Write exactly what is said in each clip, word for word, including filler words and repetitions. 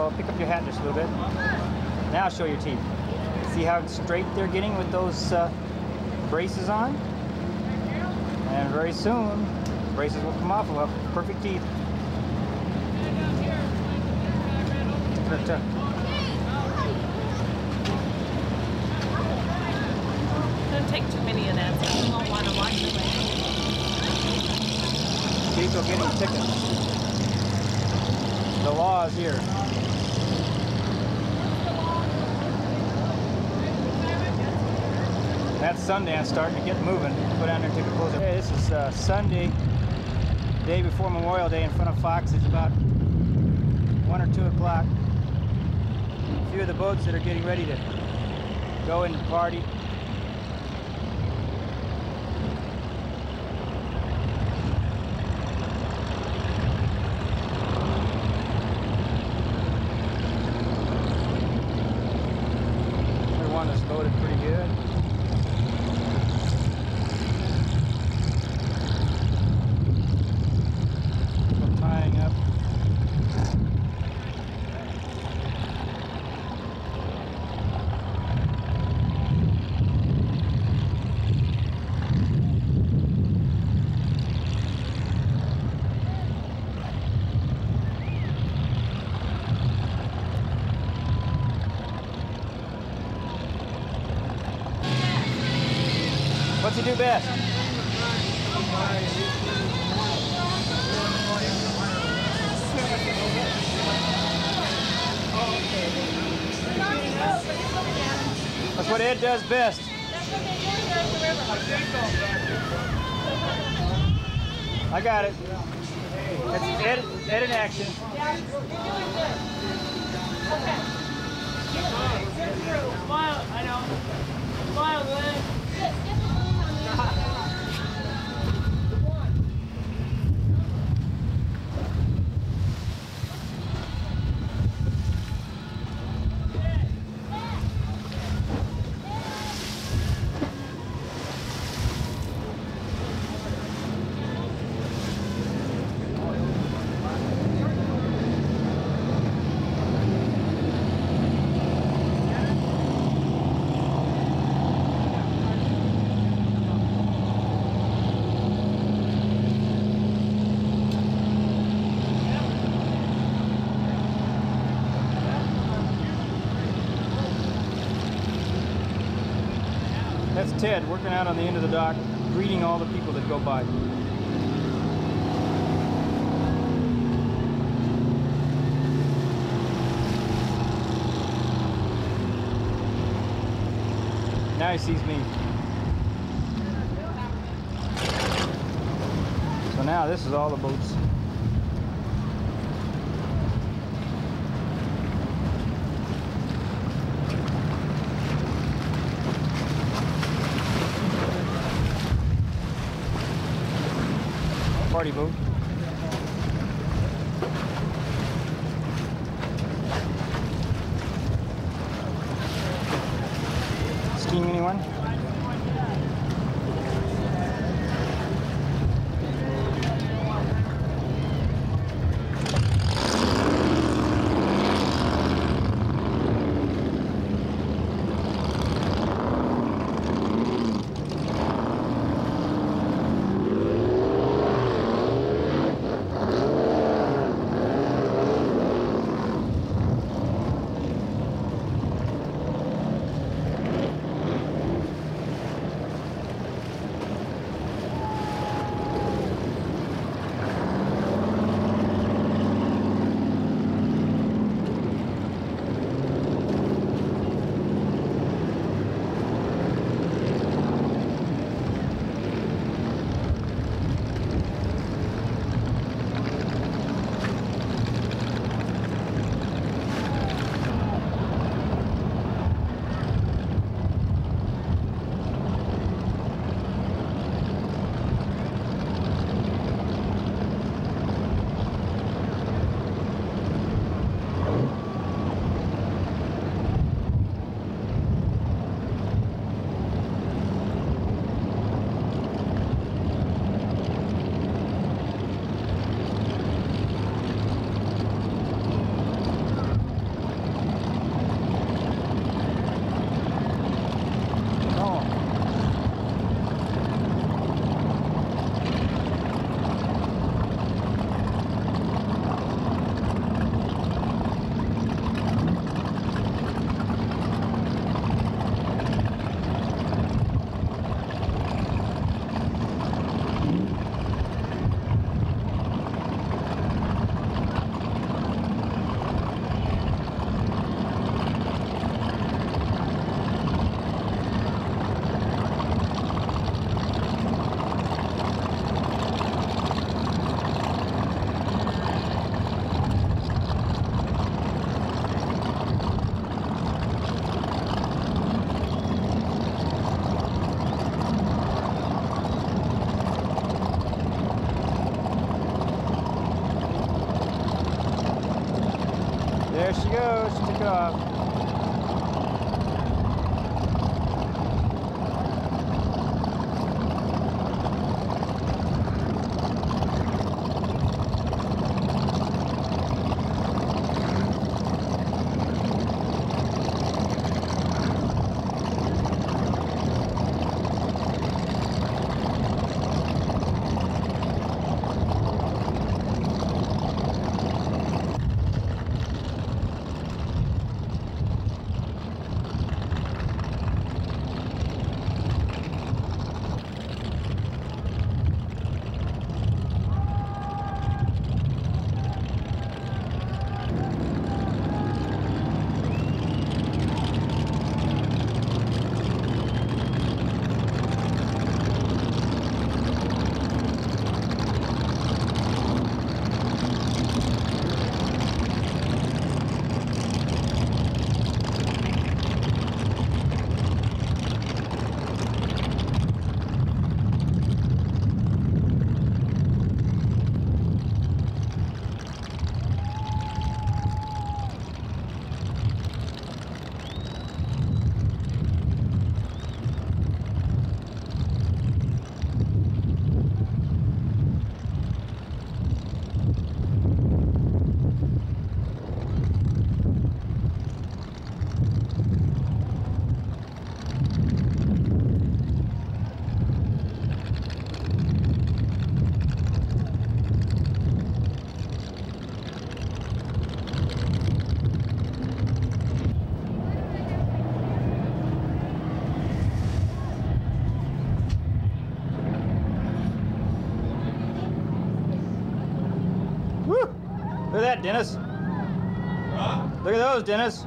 So pick up your hat just a little bit. Now show your teeth. See how straight they're getting with those uh, braces on? And very soon, braces will come off. We'll have perfect teeth. Turn, turn. Don't take too many of that, so you won't want to wash away. Teeth are getting tickets. The law is here. That's Sundance starting to get moving. Go down there and take a closer. Okay, this is uh, Sunday, day before Memorial Day in front of Fox. It's about one or two o'clock. A few of the boats that are getting ready to go in and party. Everyone is loaded pretty good. Tying up. What's he do best? That's what Ed does best. I got it. That's Ed, Ed in action. Smile, I know. Smile, Glenn. That's Ted working out on the end of the dock, greeting all the people that go by. Now he sees me. So now this is all the boats. Party boat. Skiing anyone? There she goes. She took it off. Look at that, Dennis. Huh? Look at those, Dennis.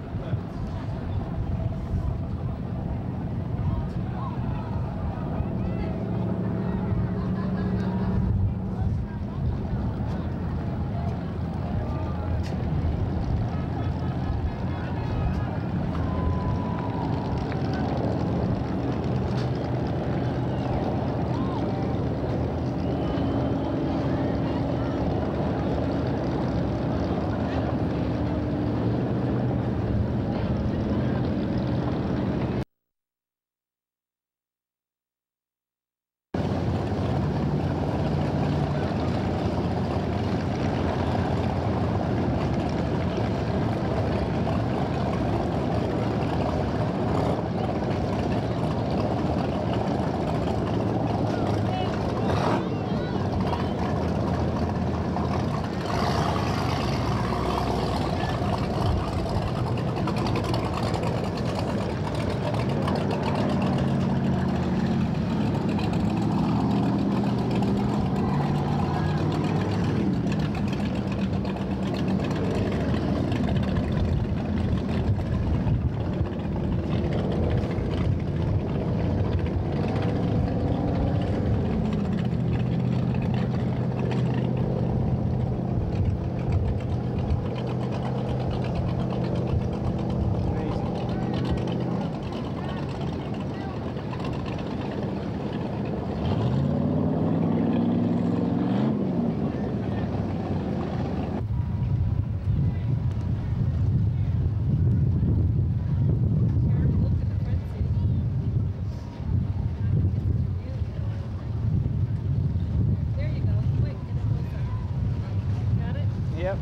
Yep.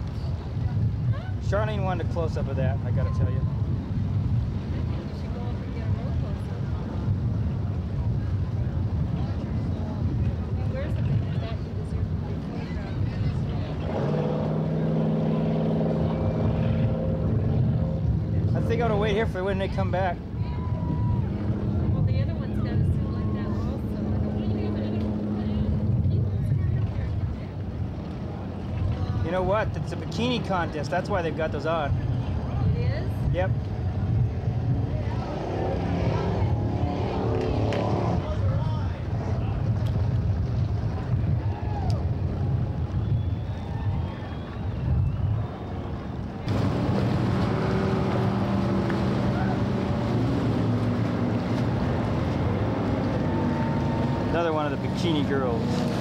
Charlene wanted a close-up of that, I gotta tell you. I think I ought to wait here for when they come back. Well, the other one's got a suit like that also. I don't believe it. You know what? It's a bikini contest. That's why they've got those on. It is? Yep. Another one of the bikini girls.